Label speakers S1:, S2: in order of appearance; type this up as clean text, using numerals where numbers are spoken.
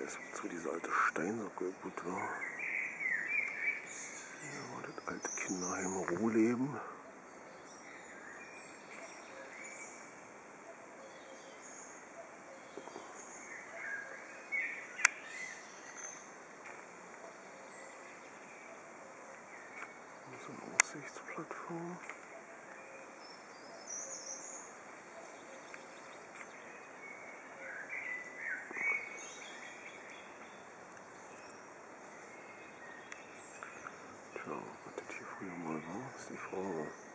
S1: weiß, wozu diese alte Steinsockel gut war. Hier war das alte Kinderheim Ruhleben. So eine Aussichtsplattform. Tja, was das hier früher mal war, ist die Frage.